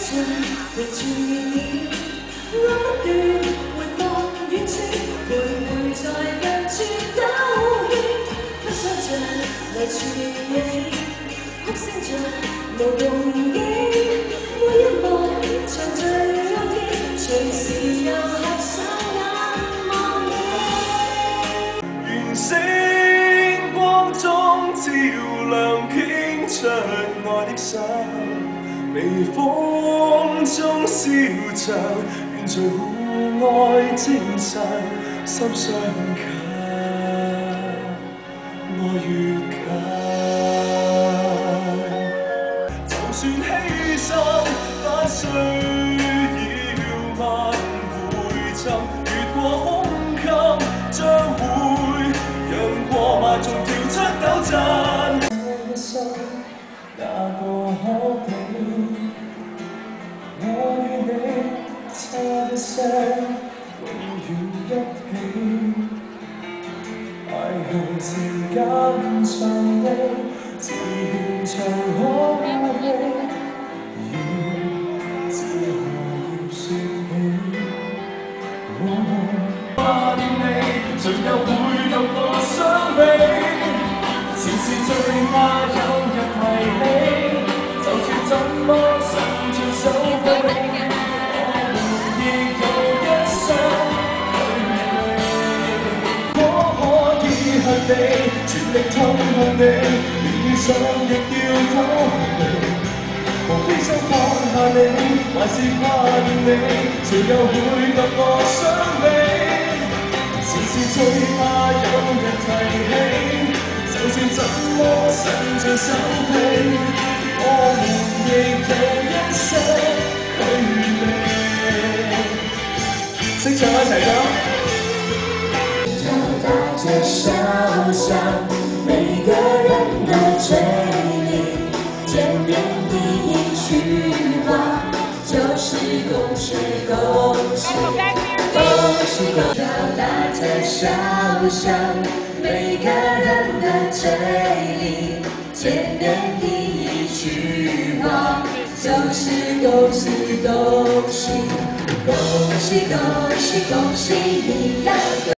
像永存你，路不斷，回望遠處，徘徊在近處兜圈，不想像嚟處理，哭聲像無動機，每一幕長聚幽天，隨時又合上眼望你。 願星光中照亮傾出愛的心。 微風中燒着，願在戶外精神，心相近，愛越近。就算犧牲，不需要萬回尋，越過胸襟，將會讓過萬眾跳出糾纏。哪個可比？ 我與你差一些，永遠一起。愛恨情感長地，自然長可壓抑。要自何要說起？掛念你，誰又會共我相比？前事最怕有人提起，就算怎麼伸盡手臂，我們亦有一雙距離。我可以向你全力痛向你，連遇上亦要逃離。無非想放下你，還是掛念你，誰又會及我相比？前事最怕有人提起。 就算怎麼伸盡手臂，我們亦有一些距離。識唱一齊講。就帶着笑向每個人的嘴裡，見面第一句話就是恭喜恭喜恭喜恭喜。就帶着笑向。 每個人的嘴裡，見面第一句話就是恭喜恭喜恭喜恭喜恭喜你呀！